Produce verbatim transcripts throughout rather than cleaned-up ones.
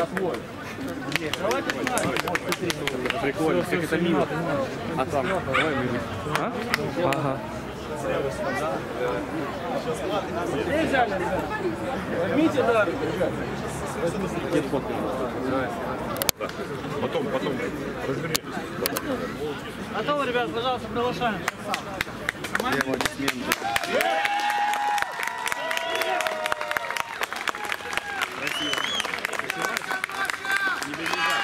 свой. Прикольно, как это мило. А там, давай выберем. А? Ага. Возьмите, да. Нет фотки. Потом, потом. Готовы, ребят, пожалуйста, приглашаем. Аплодисменты. Красиво. Не бежать.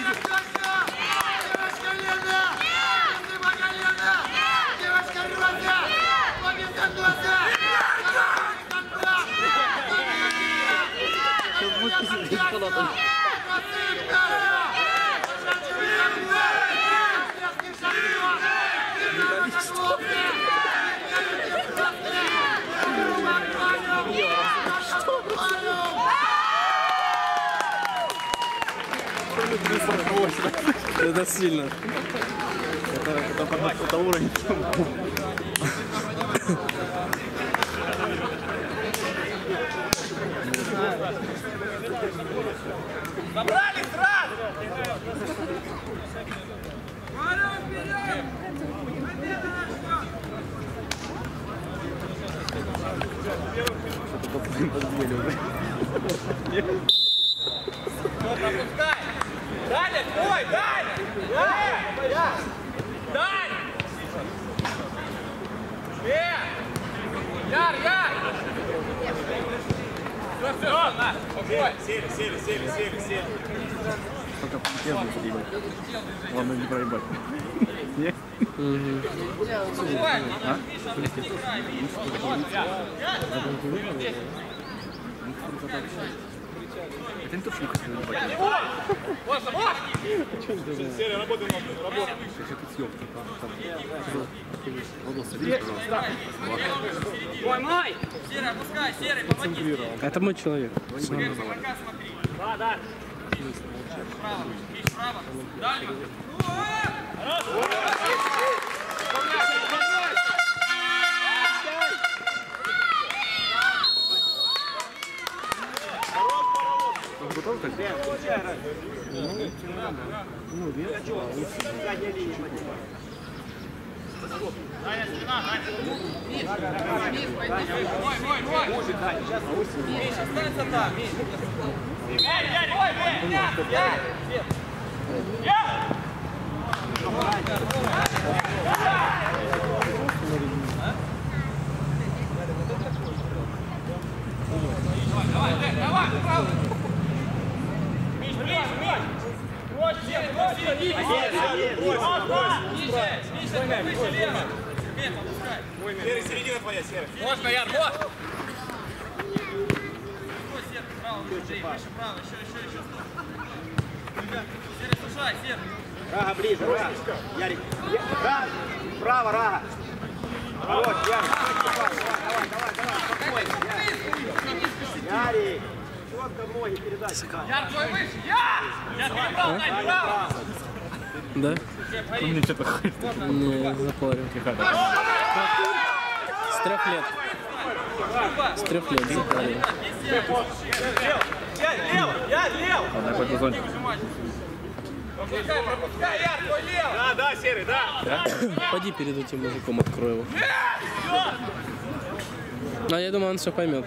Это сильно. Это, это, это, это уровень. Забрали сразу! Пропускай! Далее, ой, далее! Далее! Далее! Яр, Яр! Все, все, на, спокойно. Сели, сели, сели, сели, сели. Только полетел будет ебать. Главное не проебать. Нет? А? Это не то, что не хочу ебать. Можно, можно! Сели, работаем, работаем. Сейчас тут съемка. Волосы, видишь, пожалуйста. Ой, май! Серый, опускай, Серый, помоги. Это мой человек. Пока смотри. Да, да. Справа, Миш, справа. Дальше. Готов так? Ну, вес. Даня, спина, Даня. Миш, пойди. Мой, мой, мой. Миш, останься там, Миш. Ярь, Ярь, ой, ой, Ярь, Ярь. Ярь! Давай, давай, давай, право. Миш, ближе, Миш. Проще, проще, ниже. Ниже, ниже, выше, лево. Сергей, попускай. Серый, середина твоя, Серый. Можно, Яр, вот. Серый, право, выше, выше, право, еще, еще, еще. Серый, слушай, Серый. Рага ближе, Рага. Ярик. Рага. Право, Рага. Вот, Ярик. Давай, давай, давай, давай. Спокойно. Ярик. Четко ноги передать. Яр, твой выше. Яр! Яр, перебрал, Надь, право. Да? Ну, мне что-то ходит. Не, запорил. С трех лет. С трех лет запорил. Ярик, лево, Ярик, лево. Ладно, я пойду зонтик. Пропускай, пропускай, Яр, твой лево. Да, да, Серый, да. Пойди перед этим мужиком открой его. А я думаю, он все поймет.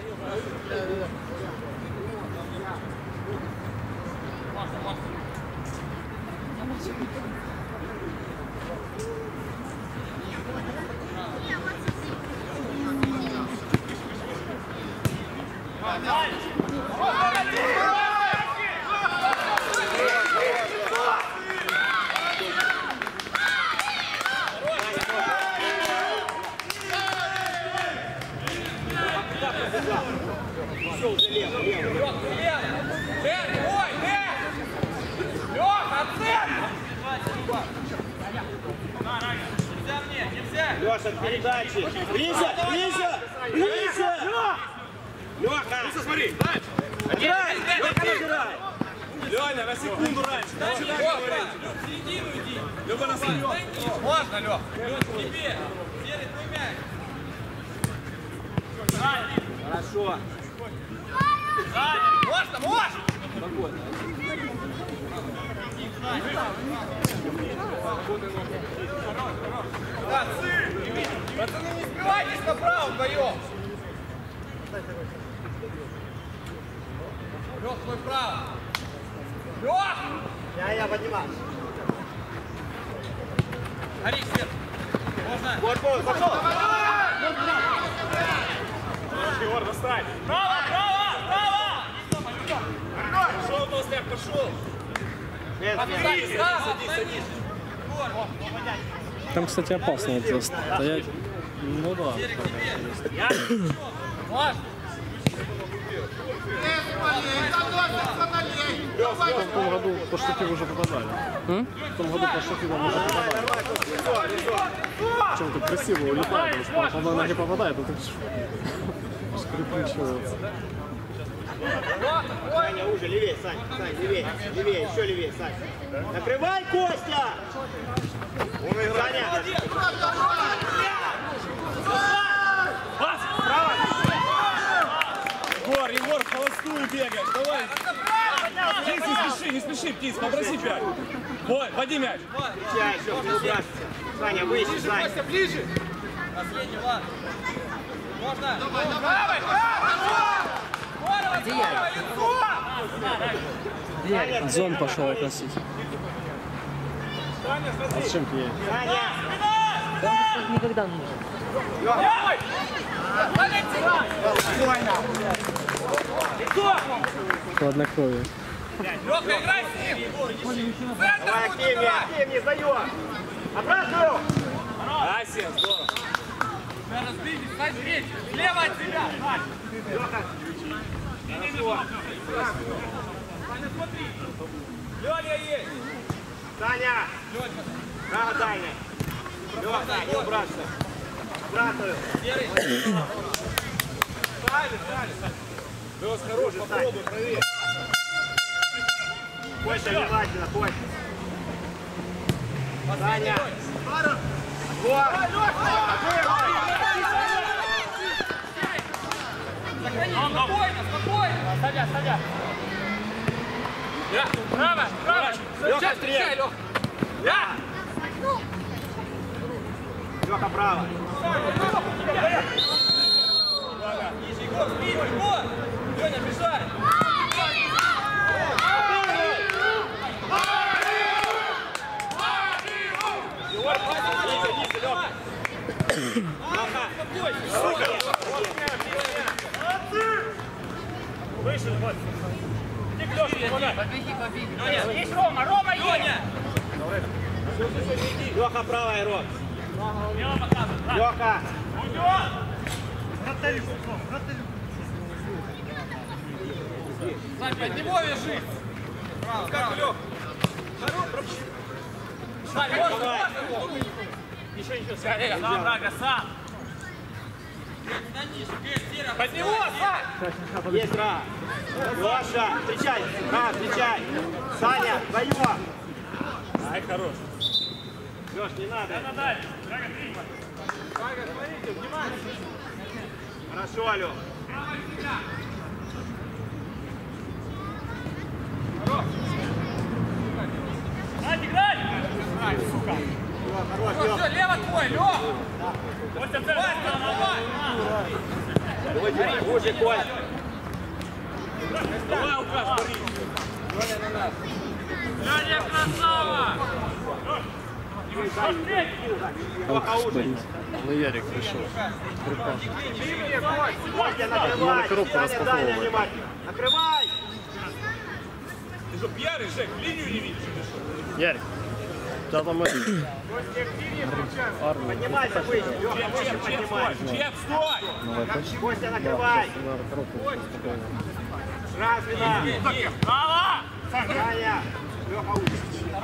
Все, уже лево, лево. Лех, лево. Серый, ой, Лех. Лех, отцеп. Нельзя мне, нельзя. Леша, передачи. Ближе, ближе, ближе. Леха. Ну, смотри. Отбирай, Леха, набирай. Леня, на секунду раньше. Дай сюда говорить. В середину иди. Лёха, на середину. Можно, Лех. Лех, тебе. Серый, твой мяч. Хорошо. Можно, можно. Спокойно. Пацаны, не сбивайтесь направо вдвоем! Лёх, твой право! Лёх! Я, я поднимаю. Гори, Свет! Можно? Вот, вот, пошел! Егор, достань. Право, право, право! Пошел, толстяк, пошел. Нет, нет. Садись, садись, садись! Там, кстати, опасно вот стоять. Ну да. Влад! В том году по штативу уже попадали. М? В том году по штативу уже попадали. Чем-то красиво улетает, потому что она не попадает, но так прикручивается. Саня, уже, левее, Сань, Сань, левее, левее, еще левее, Сань. Накрывай, Костя! Саня! Егор, Егор, в холостую бегаешь, давай. Птиц, не спеши, не спеши, Птиц, попроси пять. Вот, води мяч. Встречай, все, не убрашься. Саня, выше, Сань. Костя, ближе! Последний, Влад! Можно? Давай, давай! Здорово, здорово, лицо! Зон пошел относить. А зачем ты ей? Саня! Никогда не нужен. Хладнокровие. Лёха, играй с ним! Давай, активнее, активнее, сдаем! Обратную! Асия, здорово. Разбились, стань третий! Слева от тебя! Саня, смотри! Лёня есть! Саня! Право дальний! Лёха, не убраться! Обратную! Серый! Правильно, правильно! Пес хороший, попробуй, проверь. Костя, внимательно, Костя! Саня! Вот! Спокойно, спокойно! Садя, садя! Право, право! Лёха, Встречай, стрель! Лёха! Да! Лёха, право! Ниже, Егор, спину, Егор! Лёня, бежай! Выше, вот. Иди к Лёше, помогай. Побеги, побеги! Лёня, есть Рома! Рома, Лёня! Лёха, правая, Рот! Лёха! Сань, под него вяжи! Право, право, Лёх! Сань, можно, можно! Еще, еще, скорее! Сам, Рага, сам! Под него, Сань! Есть, Ра! Лёша, встречай! Ра, встречай! Саня, вдвоем! Ай, хорош. Лёш, не надо! Хорошо, Алёх! Надь, играй! Хорош, Все, Лёх! все, лево твой, Лёх! Костя, в Давай, центр. давай! Давай, хуже, Коль! Давай, Лукаш, бори. Лёня, красава! Лёха, уже! Ну, Ярик пришел. Костя, накрывай! на коробку Саня, распаковывай. дальний внимательно! Накрывай! Ты что, пьяный, Жек? Линию не видишь или что? Ярик, у тебя там это... Поднимайся выше! Лёха, Чеп, выше чеп, чеп, поднимайся! стой! Чеп, стой! Давай, точно. Костя, накрывай! Надо коробку спокойно. Раз, вина! Право! Саня! Лёха, уже!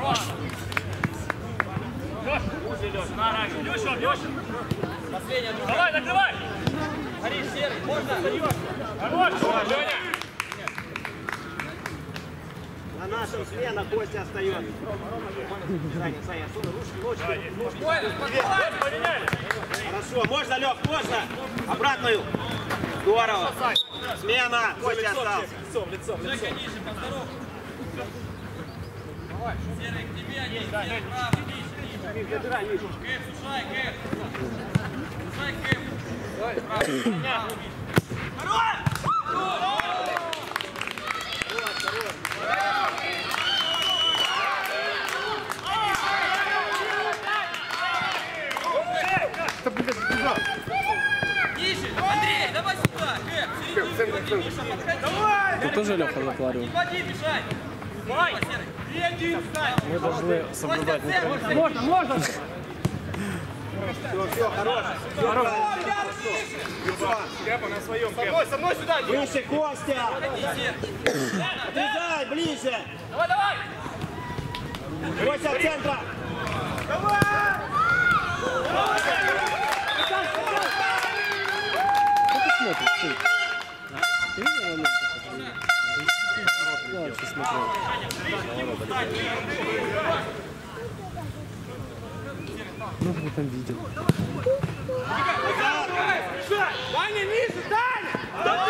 Леша, Леша! Последняя, друга. Давай, накрывай! Гори, серый, можно? Хорош! Леня! На нашем смена Костя остается. Саня, Саня, отсюда ручки, ножки, ножки. Спокойно, спокойно! Поменяли! Хорошо, можно, Лёх, можно? Обратную. Здорово. Смена, Костя Лицом, остался. Чеп, лицом, лицом, лицом. Ниже, поздоровайся. Серый, к тебе, один, серый, право, ниже, ниже. Кэп, сужай, Кэп. Сужай, Кэп. Право, право, ниже, Андрей, давай сюда, Кэп, середину, Миша, подходи. Тут тоже Леха закладывал. Не води, мешай. Давай, Серый. И один, встань. Мы должны соблюдать Костя, можно, можно. Все, все, хорош. Хорош. Кэпа на своем, Со мной, со мной сюда. Выше, Костя. Отрезай, ближе. Давай, давай. Костя, от центра. Давай. Что ты смотришь? Ты? Ты видел момент? Я вообще смотрел. Ну, ты там видел. Даня, ниже, Даня!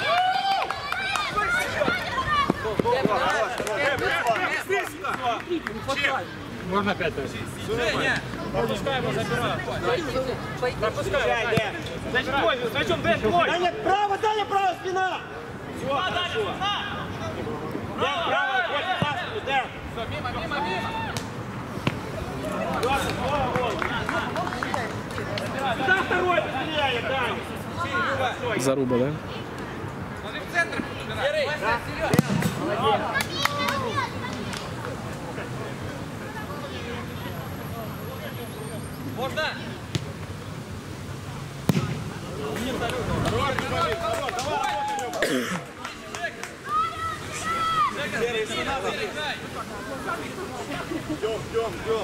Можно опять то есть? Женя. Пропускай его, забирай. Пропускай, Дэн. Значит, твой, значит, Дэн, твой. Даня, право, Даня, право, спина! Все, хорошо. Дэн, право, Костя, за спину, Дэн. Все, мимо, мимо, мимо. Сюда второй быстрее, Даня. Заруба, да? Смотри в центр. Серый, можно? Серый, Серый, играй. Ждем, ждем, ждем.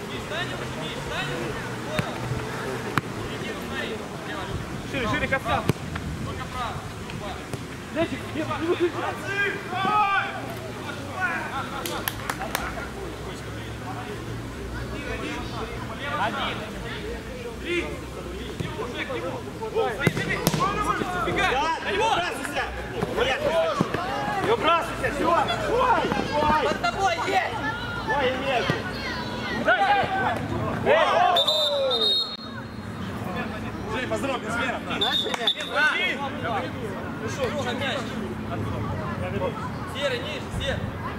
Шире, шире, капкан. Только право. Да, не выбрасывайся. Нет, не выбрасывайся, все. Ой, ой. Под тобой есть! Ой, имеется. Жень, поздравь, без вера. Друга мяч. Серый, ниже, Серый.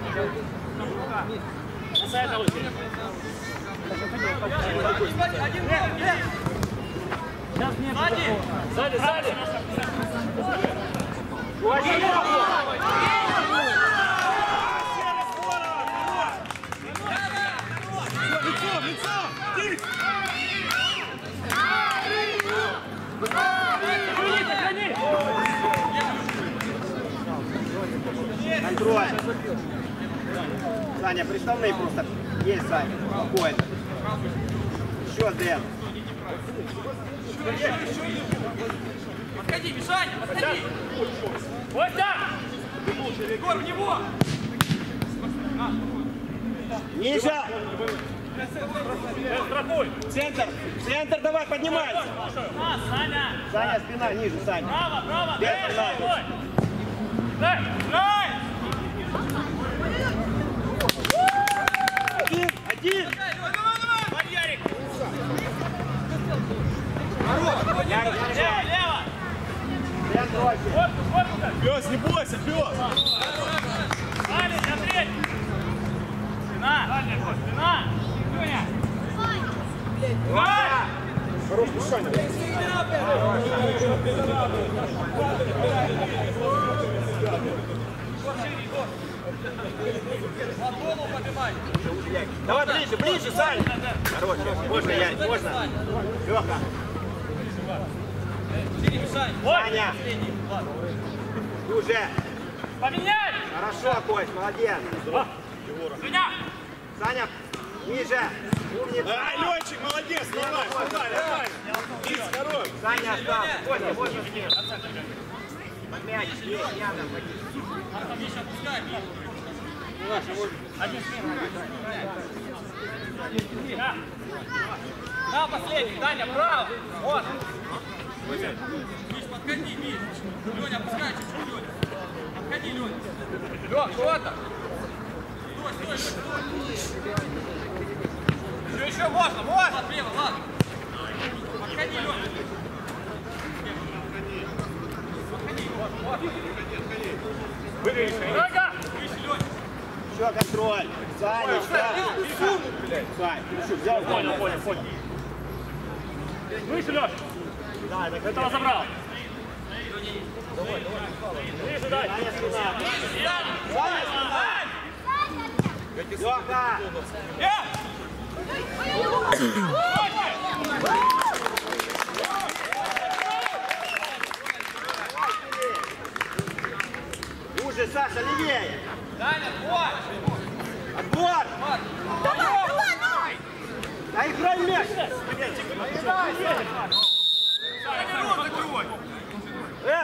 Один гол, нет! Сзади! Сзади, сзади. Лицо, лицо! Тихо! Контроль. Саня, приставные просто. Есть, Саня. Спокойно. Еще, Дэн. Подходи, Мишаня, подходи! Вот так! Егор, в него! Ниже! Страхуй. Центр! Центр, давай, поднимайся! Саня! Саня, спина ниже, Саня. Право, право! Дэн, Саня. Дай! Дай! Один, один! Давай, давай! Под Ярик! Ярик, Лево, лево! Дэн, бросит. Пес, не бойся, пес. Дали, Андрей! Спина! Спина! Дуня! Ваня! Хорош, Саня. Голову поднимай! Давай ближе, ближе, Саня! Хорош, можно, Ярик, можно? Леха! Сири, Мишань! Саня! Последний, ладно. Уже! Поменяй! Хорошо, Кость, молодец! Меня! Саня, ниже! Умница! Ай, Лёнчик, молодец, давай, давай, давай. Кис, хорош. Саня остался! Костя, можно с ним! Мяч, есть, рядом! Миша, опускай! На, последний, Даня, право! Вот! Миш, подходи, Миш! Леня, опускай чуть-чуть, Леня! Подходи, Леня! Лёх, кто это? Стой, стой, стой! Еще, еще можно, можно! Влево, ладно! Подходи, Лёня! Подходи, вот, вот! Выше, Лёня! Еще контроль! Саня, Сань, ты взял? Понял, понял, понял. Выше, Лёш! Да, так этого забрал. Выше, дай! Саня, спина! Саня, спина! Лёха! Уже, Саша, левее! Даня, вот! Отбор! Да играй мяч! Э!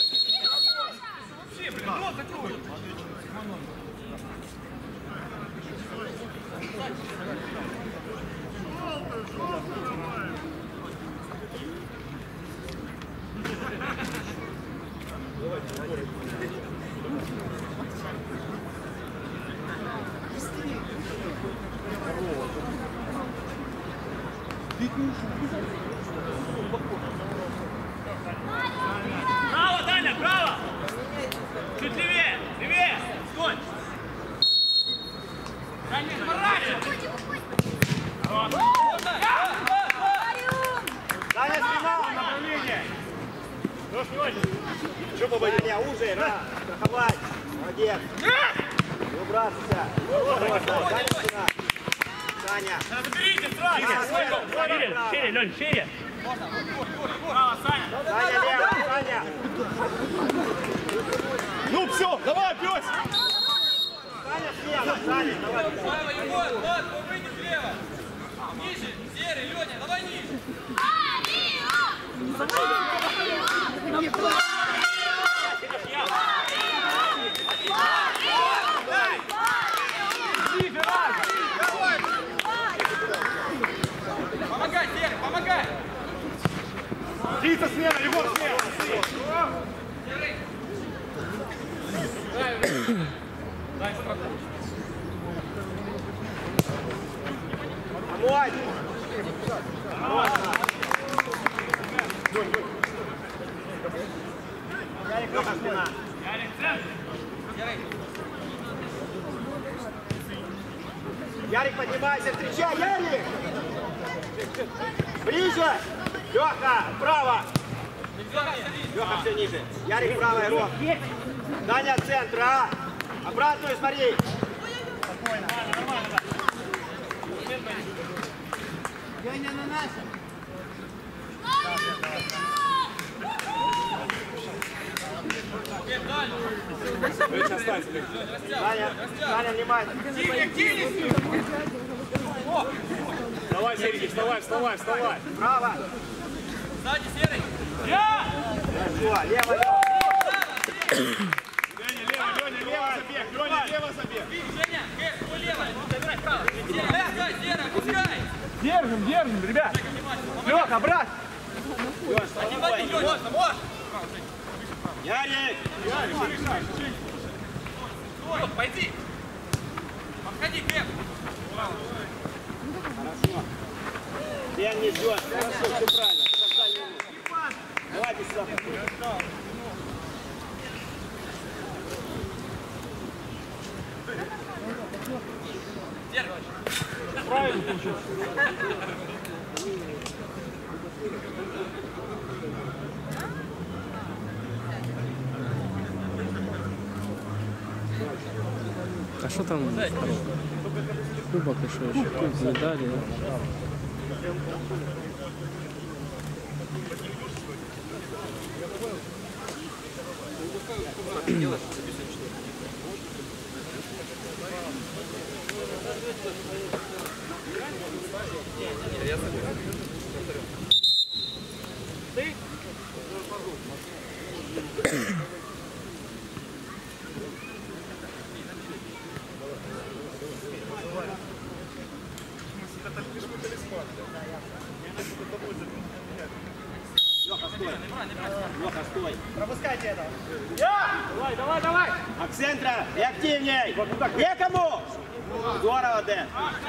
Право, Даня, право! Чуть левее, левее! Стой! Даня, поворачивай! Даня, спина! Направление! Что победить? Даня, уже, на! Страховать! Молодец! Не убраться! Даня, спина! Саня! Заберите сразу! Шире, шире, Лёнь, шире! Право, Саня! Саня, лево! Саня! Ну все, давай, пёс! Саня, слева! Саня, давай! Право, Егор, Влад, выйди влево! Ниже, Серый, Лёня, давай ниже! Помогай, Серый, помогай! Птица смена, Егор, смена! Помочь! Ярик, Лёха, спина! Ярик, центр! Ярик, поднимайся, встречай, Ярик! Ближе! Лёха, вправо! Лёха, все ниже. Ярик, правая рука. Даня, от центра, а? Обратную смотри. Спокойно, нормально, да. Лёня на нас! Даня, Даня, внимательно. Вставай, Сергей, вставай, вставай, вставай. Право. Сзади, Серый! Я! Хорошо, лево, лево. Леня, лево, Леня, лево забег, Леня, лево забег. Женя, Кэш, твой лево! Забирай право! Серый, опускай, Серый, опускай! Держим, держим, ребят. Лёха, брат. Один в один, Лёня, можно, можно! Ярик. Стой, пойди! Подходи, Кэш! Хорошо. Дэн не ждет. Хорошо, все правильно. Давай, Бесов. Правильно получилось. А что там? Кубок еще, еще куб, медали. Да? Лёха, стой. Лёха, стой. Пропускайте этого. Я! Давай, давай, давай. От центра и активней. Некому. Здорово, Дэн.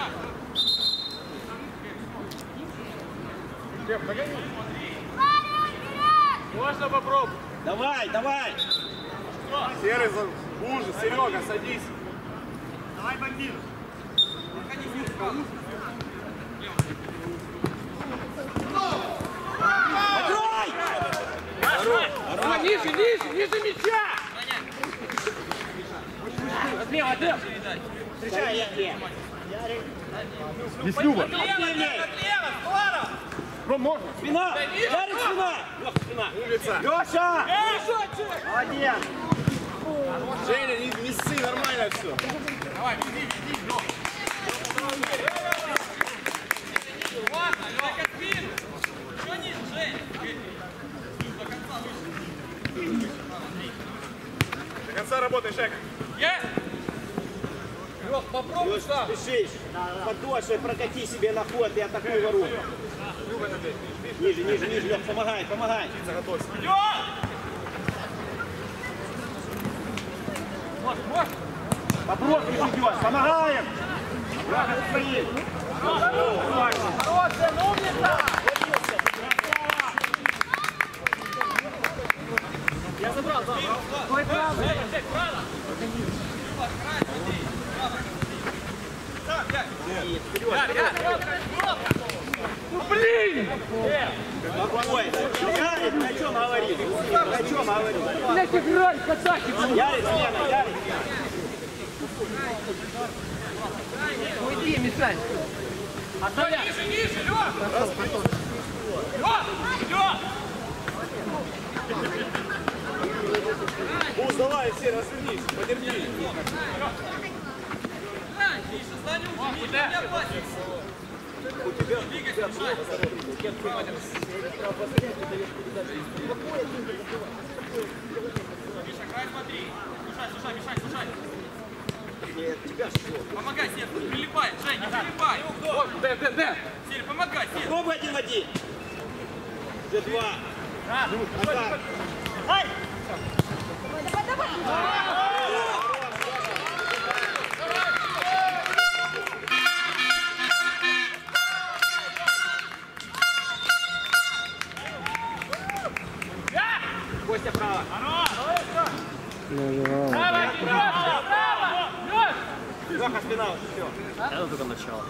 Можно попробовать? Давай, давай. Серый, уже, Серега, садись. Давай, бомбир. Открой! Ниже, ниже, ниже мяча! Слева, слева! Встречай, я, я. Здесь Люба. Отлево, здорово! Ром, можно? Спина! Ярик, спина! Леха, спина! Улица. Леша! Молодец! Женя, не, не ссы, нормально все. Давай, веди, веди, Лёх. Ладно, Лёха, спину. Еще ниже, Жень. До конца выше. До конца работай, Жека. Есть! Лёх, попробуй Леш, сам. спешишь. Подошвой прокати себе на ход и атакуй ворот. Ниже, ниже, ниже, Лех, помогай, помогай. Заготовься. Идёт! Может, может. Попробуй, идешь, помогаем. Леха, стоит. Хорошая, ну умница! Я забрал, да. Стой право. Жень, Жень, право. Сам, Ярик. Ярик, ну блин! Спокойно. Ярик, о чем говорит? О чем говорит? Блять, играй, катахи! Ярик, смена, Ярик. Уйди, Мишань! Оставляй! Ниже, ниже, Лёх! Лёх! Лёх! Бус, давай, все, развернись, потерпи. Миша, стань уже, Миша, не опасен! У тебя... Двигайся, Мишань! Миша, край смотри! Слушай, слушай, Мишань, слушай! Помогай, Сер, прилипай! Жень, не прилипай! Дэн, Дэн, Дэн. Сер, помогай, Сер! Пробуй один в один. Уже два. Назад. Давай, давай, давай! Костя, право. Давай, право! Право! Леха, спина, все. Это только начало.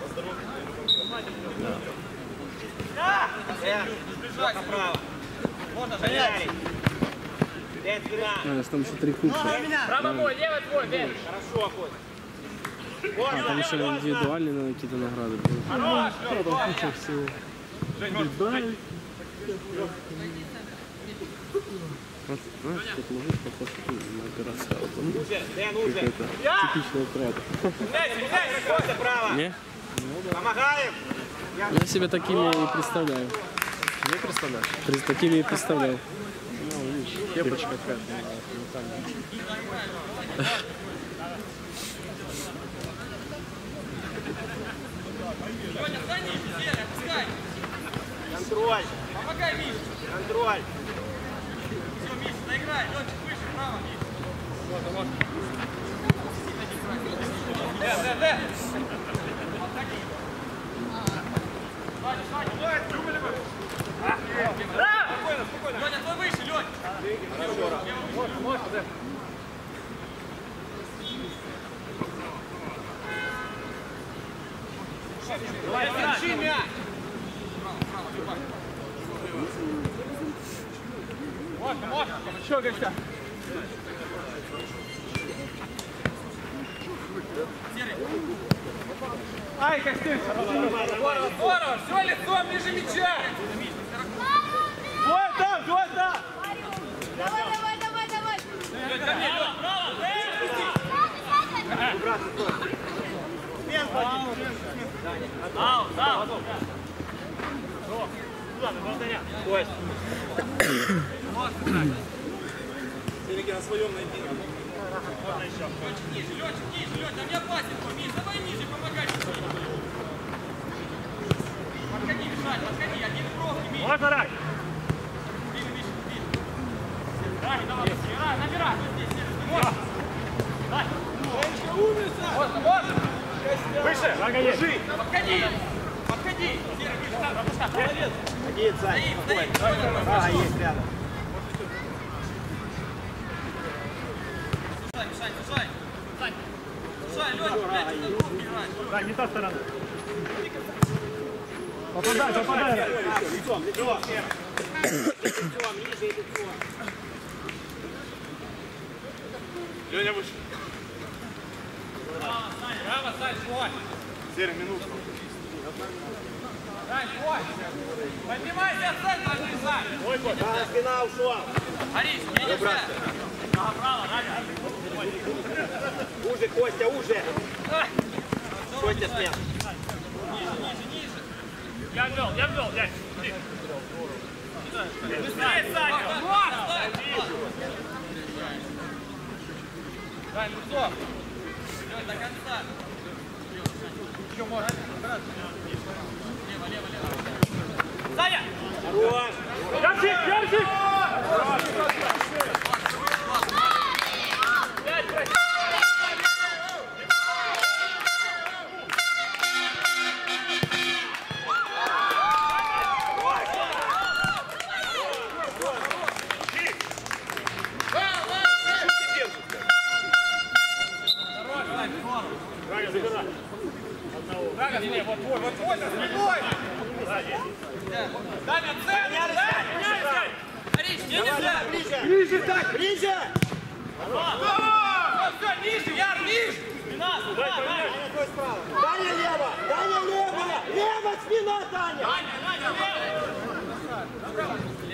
Леха, право. Можно, Женя, Ярик. Дэн, спина. А, у нас там еще три кубка. Право мой, левый твой, Дэн! Хорошо, Кость. А, там еще индивидуальные надо какие-то награды будут. Хорош, Лёх, давай! Куча всего. Жень, можно? Вот, знаешь, тут мужик похож на операцию. Уже, Дэн, уже. Это типичная трата. Меняйся, меняйся! Костя, право. Не? Помогаем. Я себя такими и представляю. Не представляешь? При- Такими и представлял. Ну, видишь, кепочка какая-то. Лёня, стань ниже, Сер, опускай! Контроль. Помогай, Миша! Контроль. Все, Миша, заиграй! Лёнчик, выше, право, Миша! Можно, можно! Дэн, Дэн, Дэн! Отходи! Ваня, Ваня! Давай, любили бы! Спокойно, спокойно! Лёня, твой выше, Лёнь! Можно, можно, Дэн! Давай, держи мяч! Можно, можно! Еще, Гостя! Серый! Ай, как ты! Здорово, здорово! Все лицом ниже мяча! Вот там, вот там. Давай, давай, давай, давай! Лёнь, ко мне, Лёнь! Аут, аут! Кость. Сереги на своем найди. Лёнчик ниже, Лёнчик ниже, Лёнь, там не опасен твой, Миш, давай ниже, помогай! Подходи, Мишань, подходи, один бровки, Миш! Можно, Рай? Ближе, Миша, ближе! Рай, давай, набирай, набирай! Вот здесь, Серый, ты можешь! Дай! Можно, можно! Держи. Подходи! Подходи! Серый, видишь, там, пропускай. Молодец! Один, Сань, спокойно. Рага есть рядом. Сужай, Мишань, сужай! Сань! Сужай, Лёня, блядь, ты тут играешь. Да, не та сторона. Попадай, попадай. Лицом, лицом. Лицом, ниже и лицом. Леня выше. Браво, Сань, твой! Серый, минуту. Сань, твой! Поднимайся, центр, Сань! Ой, Коля. Да, спина ушла. Борис, не нельзя! Ага, право, Рага! Уже, Костя, уже. Костя, смех. Я ввел, я ввел, дядь. Быстрее, Саня! Вот! Сань, лицо! Лёнь, до конца! Еще можно. Лево, лево, лево. Саня! Хорош. Ярчик, ярчик! Рага, не, вот твой, вот твой, твой! Даня, цель! Даня, Борис, не нельзя! Ближе. Ближе, так, ближе. Все, все, ниже, Яр, ниже! Спина, спина, Даня! Даня лево, Даня лево. Лево, спина, Даня. Даня, Даня, лево!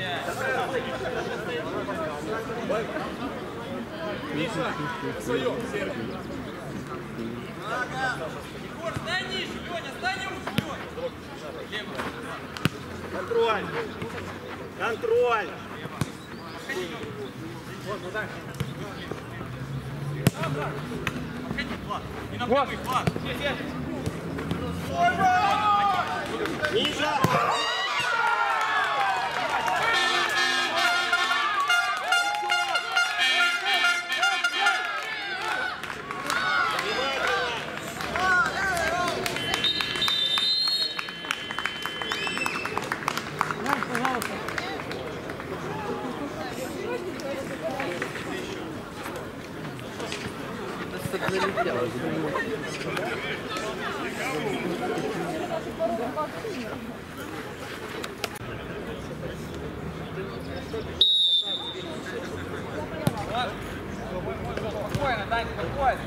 Егор, стань ниже, Леня, стань ниже! Лево! Контроль. Контроль. Не напрягай, Влад! Ниже. Спокойно, Дань, спокойно!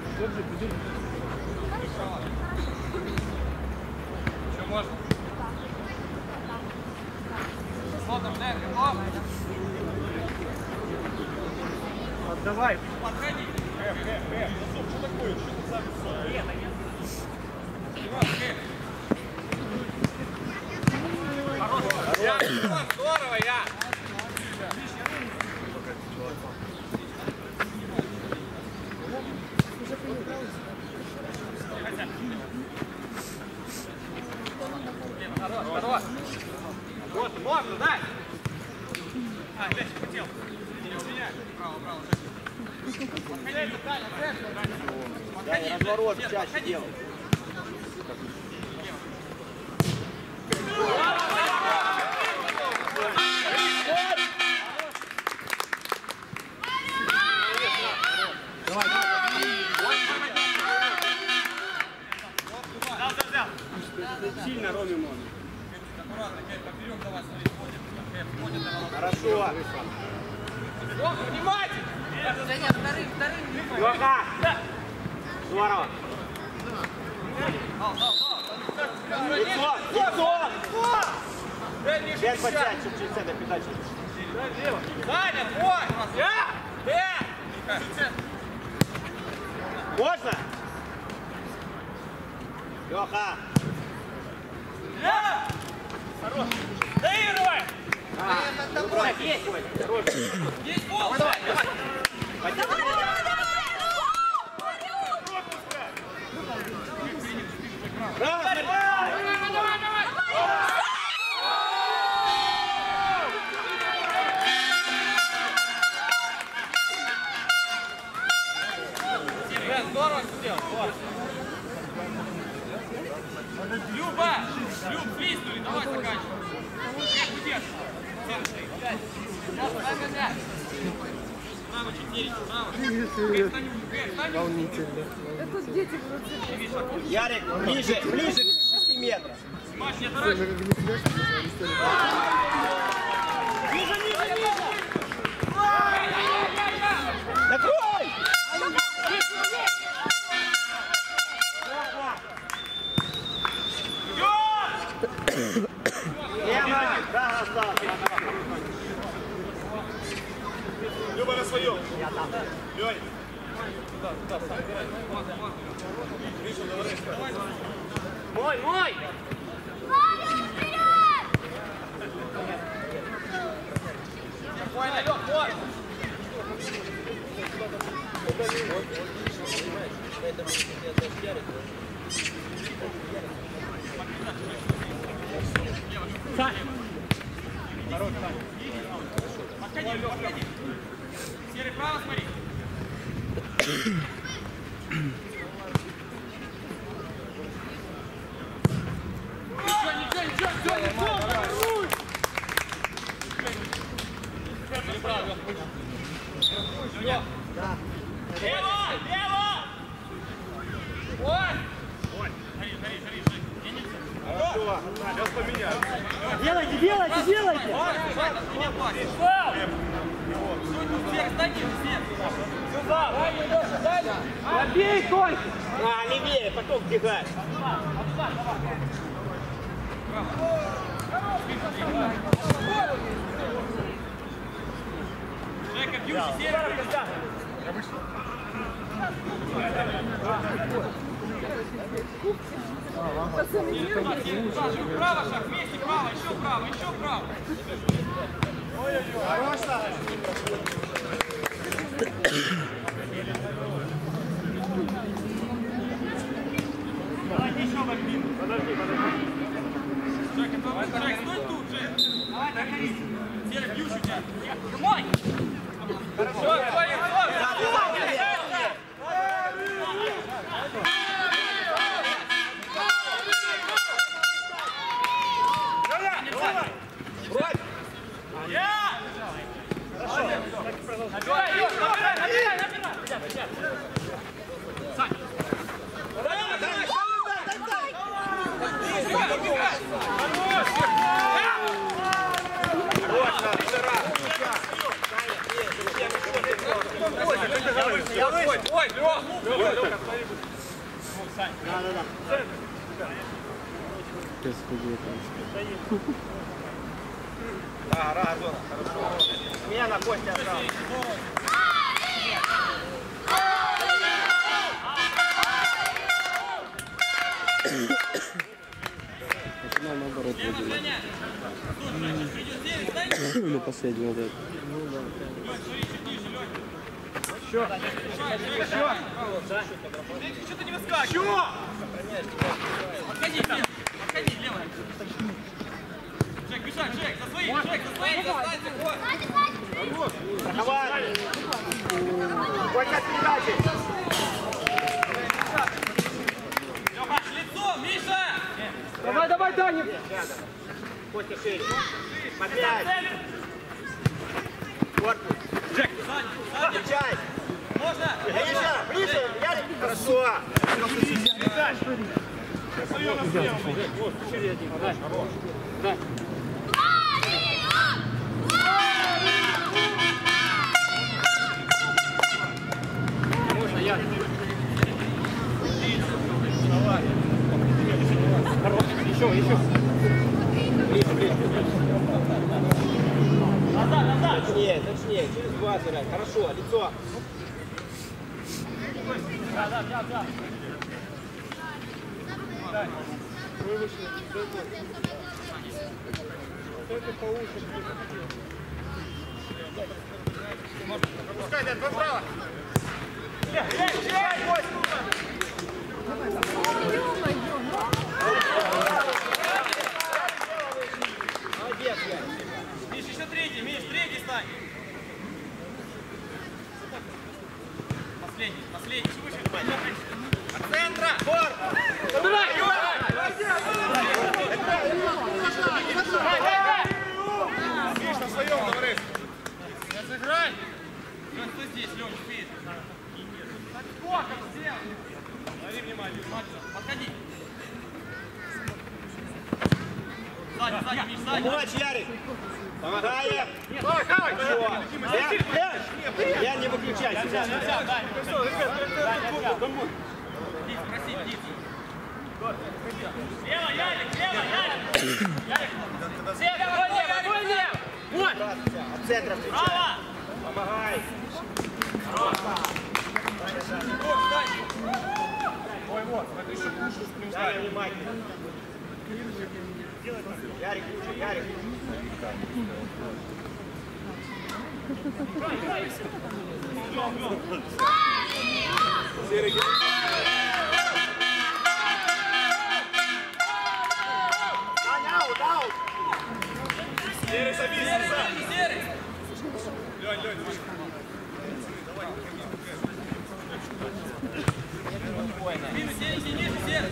Еще можно. Смотрим, Дэн, готов? Давай. Подходи. Эф, эф, эф. Ну, что такое? Что ты сам писал? Нет, нет. Егор, ты. Хорош. Я, Егор, здорово, я. Хорош, хорош. Вот, можно, дай. А, дальше хотел. Право, право. Подходи, Таня, центр. Даня, разворот чаще делай. Сильно Роме можно. Аккуратно, Кэп, поперек давай, смотри, ходит. Кэп, ходит, давай. Хорошо. Лёха, внимательно! Женя, вторым, вторым. Лёха. Здорово. Дал, дал, дал. Лицо, лицо. Дай ниже Пять мяча. подтянь, чуть-чуть с этой передачи. Саня, твой! Я! Ты! Можно? Лёха. Я! Хорош! Доигрывай! Есть пол, Саня! Давай, давай, давай! Здорово сделал! Вот! Люба! Люб, свистнули, давай заканчивай. Как удержишь? Сейчас, дай мяч. Право, четыре, право. Волнительно. Это дети будут. Ярик, ближе, ближе к шести метрам. Маш, не дороже. Ниже, ниже, ниже! Накрой! Лево! Да, остался. Люба на своем. Лёнь. Мой, мой! Мой, налёг, вот! Подходи, Лёх, подходи. Серый, право смотри. Ничего, ничего, ничего, все, ничего. Лево, лево! Ой! Ой, гори, гори, гори, Жень. Сейчас поменяю. Делайте, делайте, делайте! Вань, Вань, от меня платит. Всех сдайте, всех. Сюда! Левее только! А, левее, потом бегай. Жека, бьющий, серый. Право шаг, вместе, право, еще право, еще право. Хорошо! Давайте еще в один. Подожди, подожди. Жека, Жек, стой тут, Жек. Давай, доходи. Серый, бьющий у тебя. Мой! Хорошо, стой, стой. Ой, Лёх! Да, да, да. Да, раз, зона. Хорошо. Смена, Костя, осталась. Начинал наоборот Лево выделять. гоняй. Слушай, придет девять, стань. На последний вот этот. Лёнь, смотри, чуть ниже, Лёнь. Еще. Еще. Что ты не выскакиваешь? Еще. Отходи, Сев. Отходи, лево. Жек, бежать, Жек, за своих, Жек, за своих, застанься, хвост. Давай. Костя, передачи. Лёха, лицо, Миша! Давай, давай, Даня. Костя, шире. По пять. Корпус. Жек, сзади, сзади. Встречай. Можно? Ближе, ближе. Ярик. Хорошо. Можно, я. Еще, еще. Ближе, ближе. Назад, назад. Точнее, точнее. Через два сыграть. Хорошо, лицо. Да, да, да, да. Пускай, Дэн, право. Молодец, я. Миш, еще третий, Миш, третий стань. Последний, последний, выше, от центра. Забирай! Лёг, успеешь. Сколько сделал? Лови внимание. Подходи. Сзади, сзади, Миш, сзади. Помочь, Ярик. Помогаем. Ян, не выключайся. Птиц, проси, птиц. Лево, Ярик, лево, Ярик. Ярик. Лево, лево, лево. Вот. От центра встречай. Право. Помогай. Ой, вот, смотри, еще лучше не Дай внимательно. Ярик, лучше, Ярик. Аут, аут. Серый, забей, Серый, серый. Лёнь, Лёнь, Спину, серый, ниже, серый.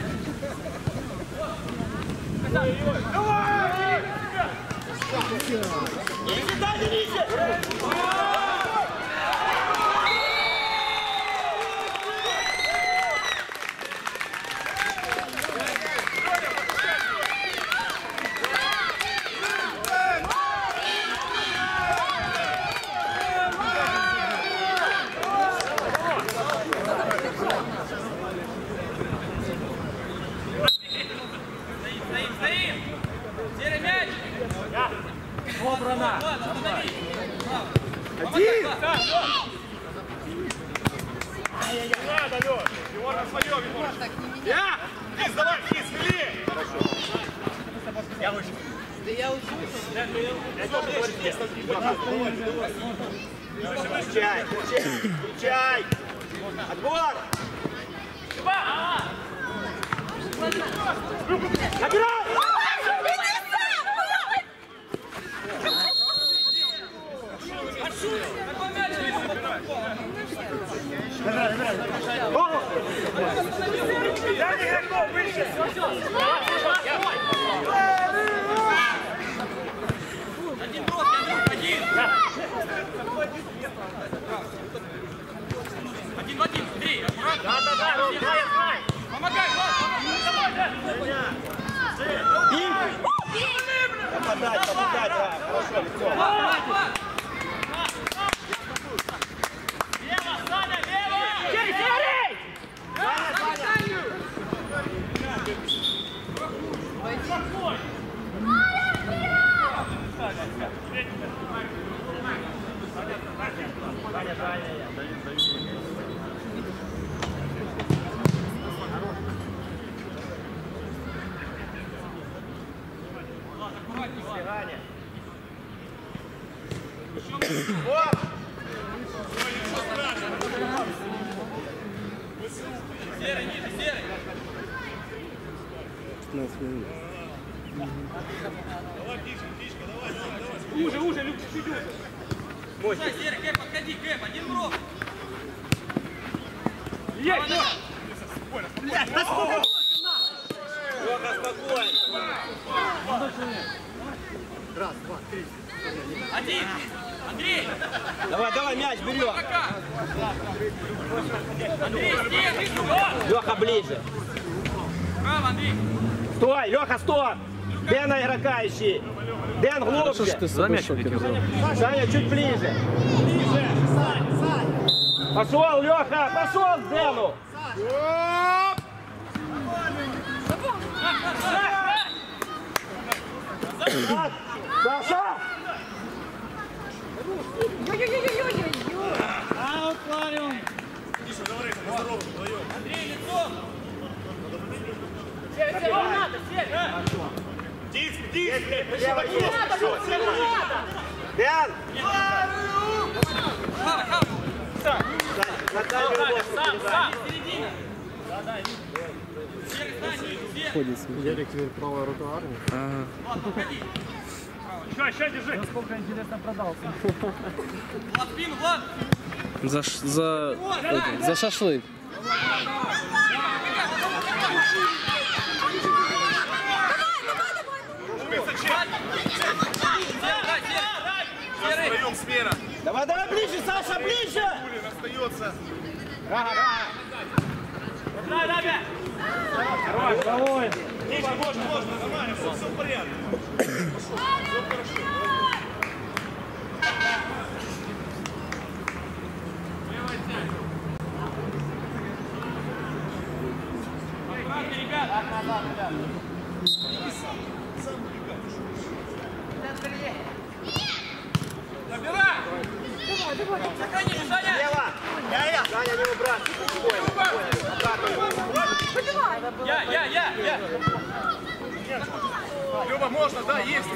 Ниже, дальше, ниже. Стоим, стоим. Серый мяч. Собрано. Ладно, останови. Один. Не надо, Лёш. Его на своем, его. Я! Кис, давай, Кис, вели! Хорошо. Я лучше. Да я лучше. Я тоже лучше. Включай, включай, включай. Отбор. Набирай! Какой мяч? Дай игроков выше! Один брос, один. Один в один, бей, аккуратно. Да, да, да, Ром, знай, знай! Помогай, Влад, давай, да. Попадать, попадать, да, хорошо, лицо. Лево, Саня, лево! Серый, Серый! Саня, Саня! Саня, Саня, я. Стирание. Оп! Серый, ниже, серый. пятнадцать минут. Давай, птичка, птичка, давай, давай, давай. Уже, уже, Люк, чуть-чуть уже. Стой, серый, Кэп, подходи, Кэп, один брос. Есть! Лёха, спокойно. Один. Андрей, Давай, давай, мяч берем. пока. Андрей, стены, сюда. Лёха, ближе. Право, Андрей. Стой, Лёха, стой! Дэна игрока ищи. Дэн, Хорошо, что глубже. ты с собой шокер взял. Саня, чуть ближе. Пошел, Лёха, пошел к Дэну. Саша! Андрей, лицом. Птиц, птиц! Лево есть. Дэн! Хава, хава. На камеру лошадь передай. Середина. Серый, Сань, серый. Ходит с ним. Ярик, теперь правая рука армии. Ага. Влад, подходи. Еще, еще держи! Влад, спину, Влад. За, ш- за, это, за шашлык. Серый, Втроем смена! Давай, давай ближе, Саша, ближе! остается. Рага, рага. Дай, дай, дай. Хорош, давай. Миша, можно, можно, нормально, все, все в порядке. Все хорошо. Аккуратно, ребят. Назад, ребят. Забирай! Давай, давай. Сохрани, Саня! Лево. Я, я. Саня, не убраться. Спокойно, спокойно. Обратно. Поднимай. Я, я, я, я! Люба, можно, да, есть.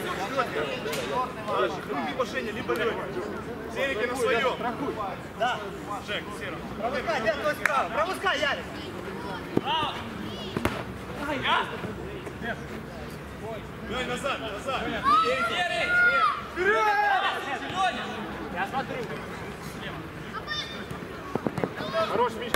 Либо Женя, либо Леня. Серики на своем. Да. Жек, Серый. Пропускай, дед, твой справа. Пропускай, Ярик. Браво! Я! Дай назад, назад. Серый! Леня! Я смотрю. Хорош, Миша.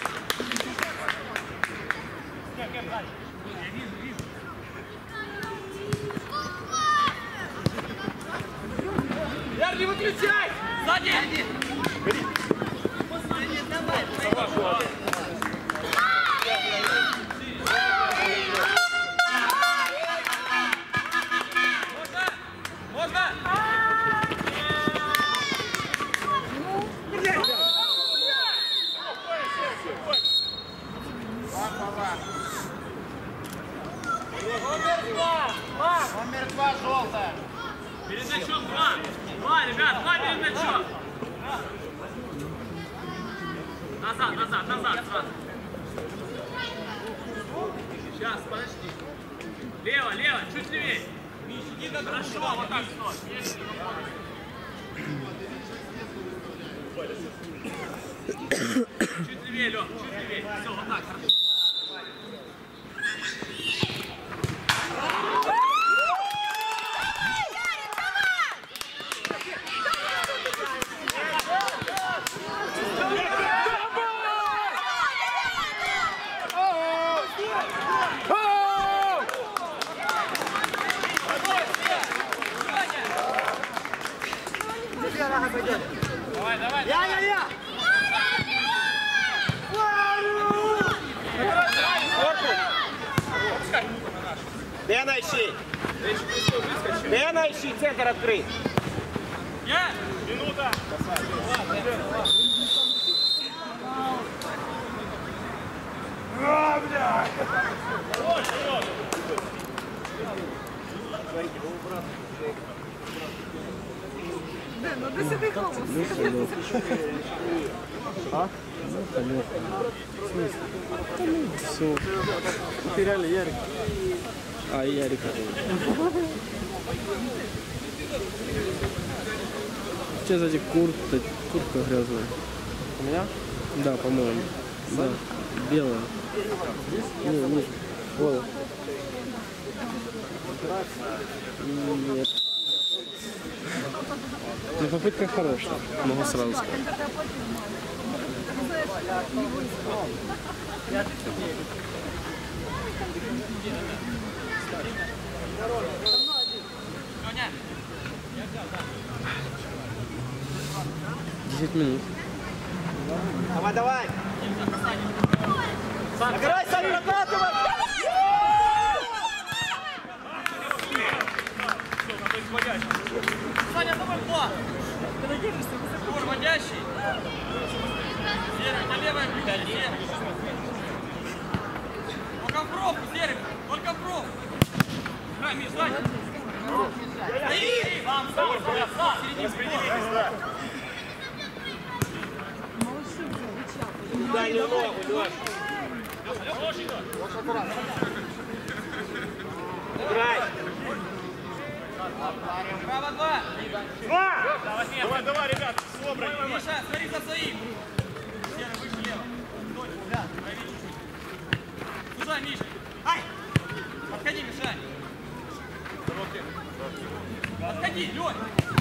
Яр, не выключай! Сзади! Можно? Можно? Номер два! Номер два, желтая. Перед мячом два! Два, ребят, два перед мячом! Назад, назад, назад, сразу! Сейчас, подожди! Лево, лево, чуть левее! Миш, иди на хорошо, вот так стой! Чуть левее, Лёх, чуть левее! Все, вот так, хорошо! Давай, давай, Я, я, я. Дена ищи. Дена ищи, центр открыть. Я! Минута. А, блядь! Дэн, ну ты сюда голос. А? Ну, понятно. Все. Потеряли Ярик. А, Ярика. Сейчас эти куртка, куртка грязная. У меня? Да, по-моему. Да. Белая. Не, не. Вот. Нет. Ну, попытка хорошая, могу сразу сказать. Десять минут. Давай, давай. Набирай, Саня, накатывай. Саня, номер два! Егор, водящий! Серый, на левое ключи! Серый! Только в пробку, Серый! Только в пробку! Играй, Миш, сзади! Стои! Сам, сам, сам, сам! Распределитесь, да. Дальнюю ногу, Лёш. Играй. Право два! Два! Давай, давай, ребят, собрать. Миша, смотри за своим! Серый, выше лево! Стой, да, прояви чуть-чуть! Сюда, Миша! Ай! Подходи, Миша! Подходи, Лёнь!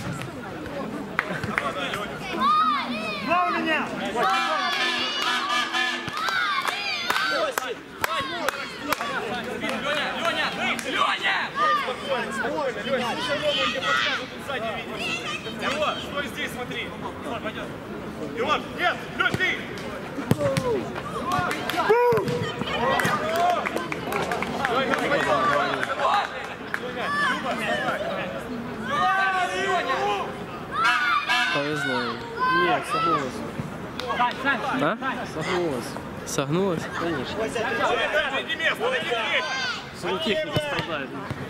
Два у меня! Леня, Леня, Леня! Спокойно, Лёнь, слушай ногу, тебе подскажут, тут сзади видишь. Егор, стой здесь, смотри. Егор, пойдем. Егор, нет, Лёнь, ты! Повезло. Нет, согнулась. А? Согнулась. Согнулась? Конечно. Найди место, найди треть! Сантехника страдает.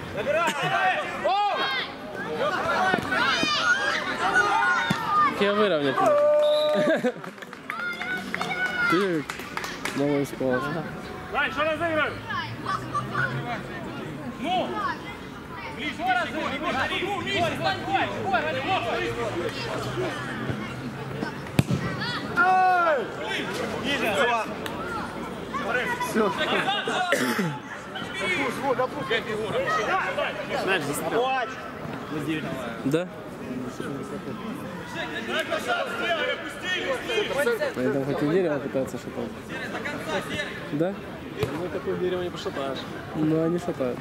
Я выровнять. Ты малый спал. Дальше разыгрывай! Ну! Ближе, ближе, Егор, Егор, смотри! Ну, Миша, стань, давай! Егор, Егор, Все. Знаешь, застрял. Да? Они там хоть и дерево пытаются шатать. Да? Ну такое дерево не пошатаешь. Ну они шатают.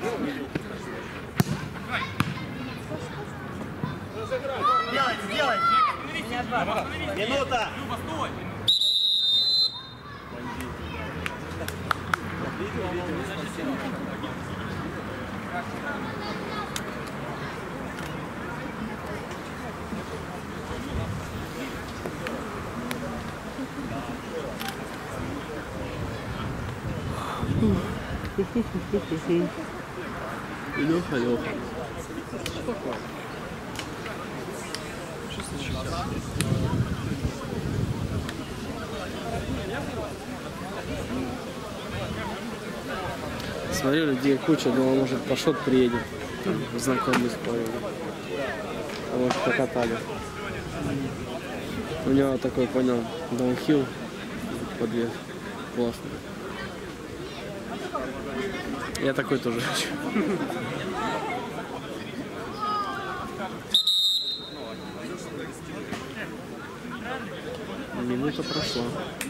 Сделай, сделай. Минута. Леха, Леха. Смотрю, людей куча, думал, может, Пашот приедет. Знакомый с поем. А может, покатали. У него такой, понял, даунхилл подвес. Классно. Я такой тоже хочу. Минута прошла.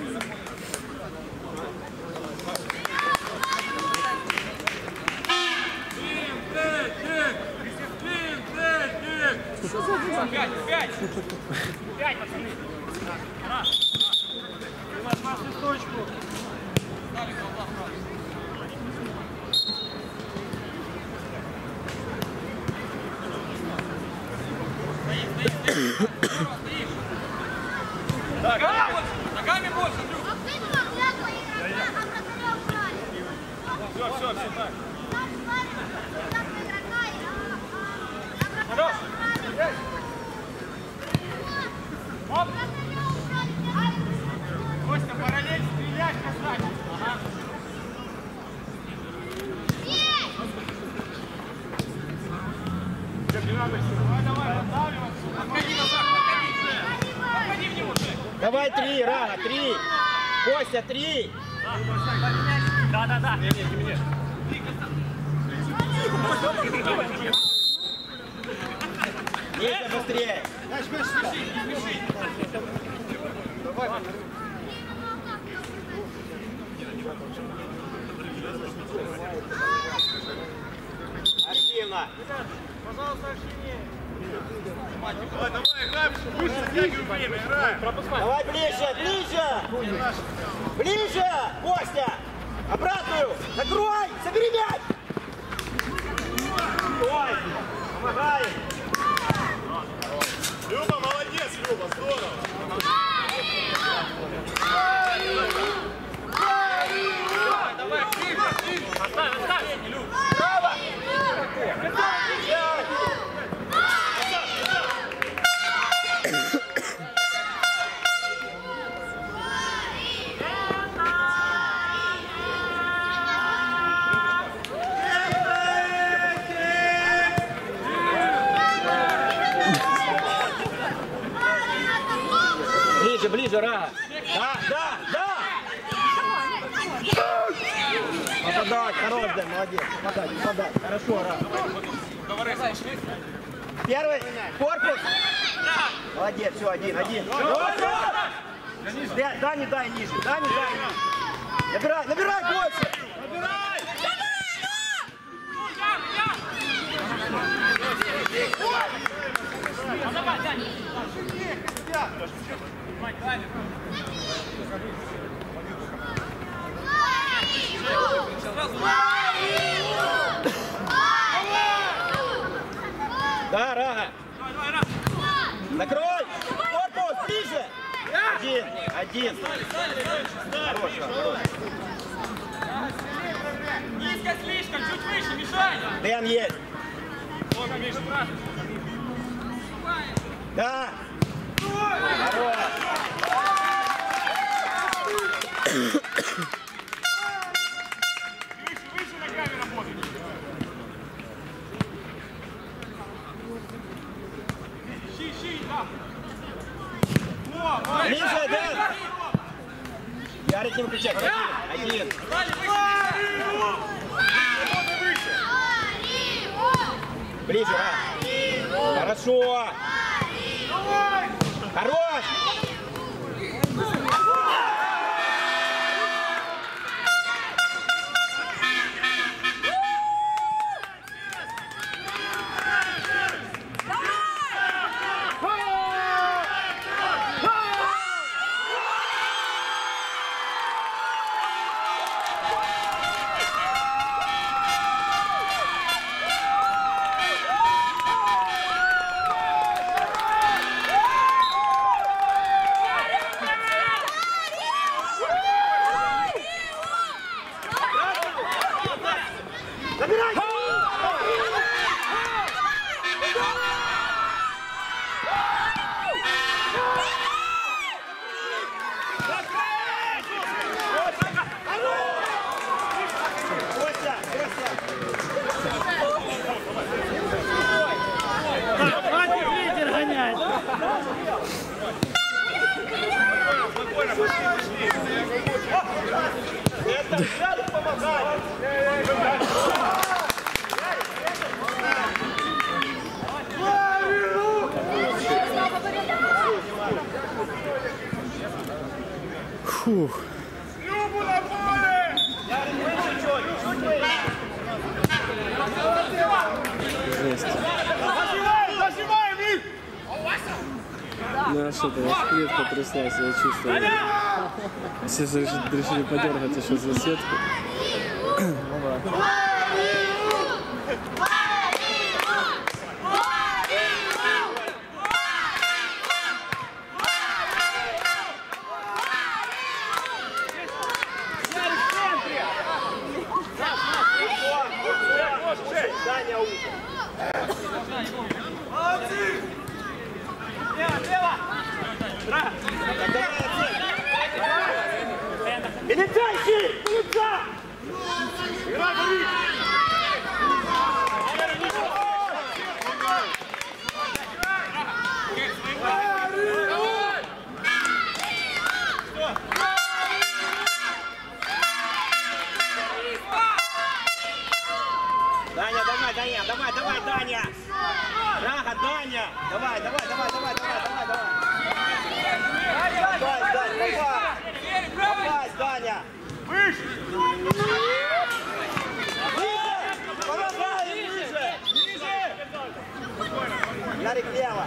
Пять, пять! Пять, пацаны! Ты точку! Так, ногами больше, Андрюх! Все, все, все так. Хорош! Оп! Костя, параллель стрелять, касать! Ага. Не надо, давай, давай, поддавливай. Отходи назад, отходи, отходи в него, Жек. Давай три, Рага, три. Костя, три. Да, да, да. Не, не, не меня. Есть быстрее. Активно. Пожалуйста, активнее. Давай, давай, играем, пусть затягивай время, играем. Давай ближе, ближе. Ближе, Костя. Обратную. Закрой, собери мяч. Ой, помогай. Люба, молодец, Люба, здорово. Давай, давай, активно, активно. Оставь, оставь, Люба. Браво. Ближе, ближе, Рага. Да, да, да. Попадать, хорош, да, молодец. Попадать, попадать. Хорошо, Рага. Первый, корпус. Молодец, все, один, один. Да, да, не дай ниже, да, не дай ниже. Набирай, набирай больше. Набирай. Да, Рага. Накрой. Корпус, ближе. Один, один. Хорош, хорош. Низко слишком, чуть выше, мешай! Дэн есть. Много, Миша, спрашивай. Да. Хорош. Выше, выше ногами работай. Щи, щи, да. О, ой. Ближе, Дэн. Ярик не выключай. Один. Один. Ближе, а. Хорошо. Хорош. Это Ярик помогает. Фух. Любу на поле! Жесть. Зажимаем, зажимаем их! Ну а что-то, я клетка тряслась, я чувствую. Все же решили подергать еще за сетку. Даня ушел. Молодцы! Лево, лево! Перелетай, Сир! Перелетай! Играй, Борис! Даня, давай, Даня, давай, давай, Даня! Рага, Даня! Давай, давай, давай, давай, давай, давай, давай! Давай, Даня, давай! Давай, Даня! Выше! Помогай, ниже! Ниже! Ярик, лево!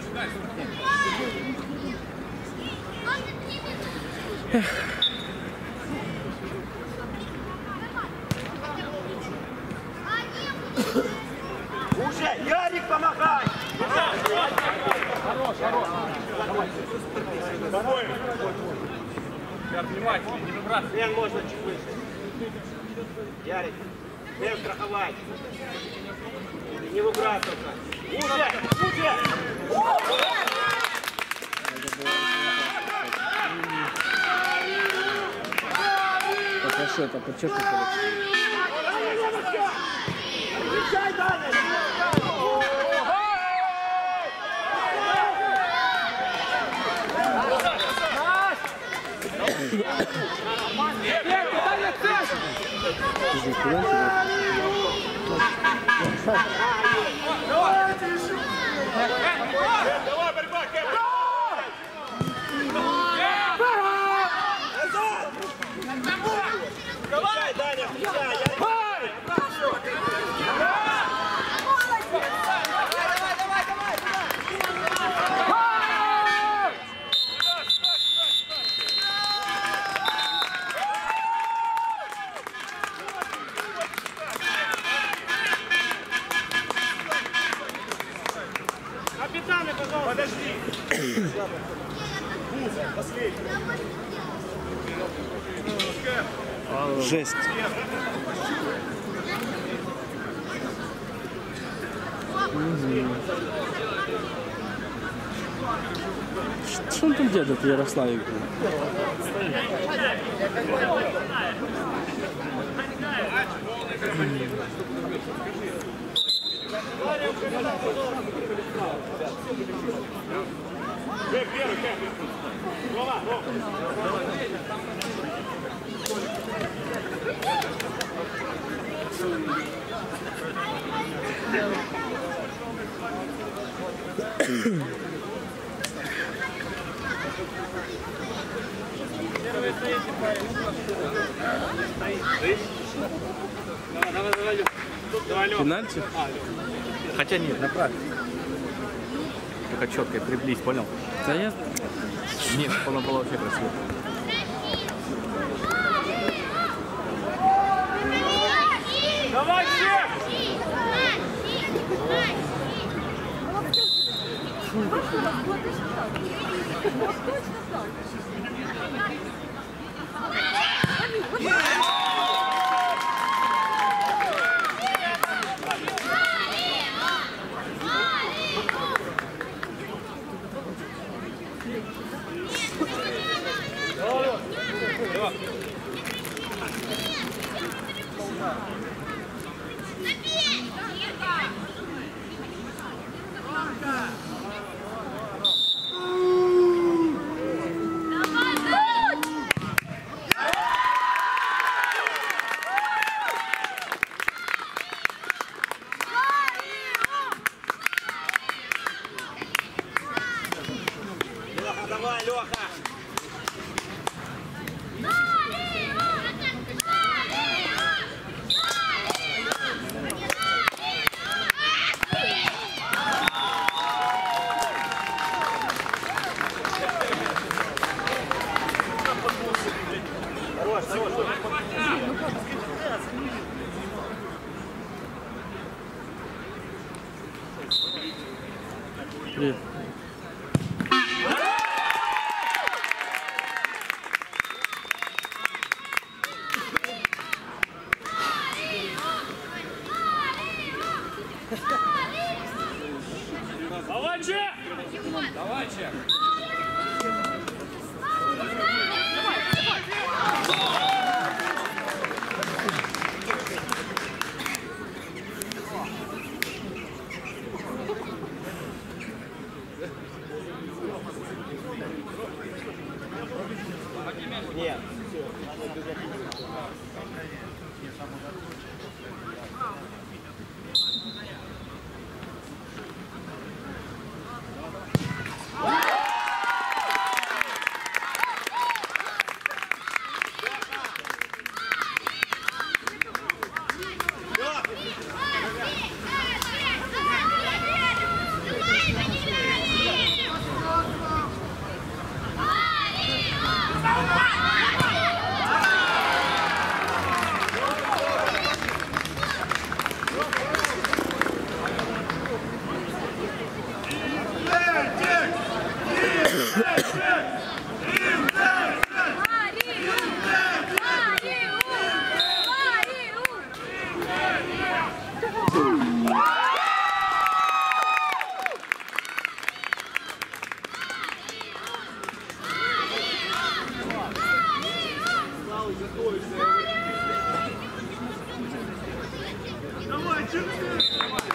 Уже! Ярик, помогай! Хорош, хорош! Давай! Ребят, внимательнее, не выбрасывай! Лен, можно чуть выше. Ярик, Лен, страховать. Не выбрасываться. Уже! Уже! Так а что это, подчеркнуть? Отвечай, Даня! Здесь куда Давай, борьба, Кэп! Давай, Даня, включай! Жесть. Что он там делает, этот Ярославик? Пенальти? Хотя нет, направь. Только четко, приблизь, понял? Да я... Нет, она была вообще красиво. Давай всех! Давай, Леха! Привет. Давай, Че! Давай, Че! Нет. Давай, Че!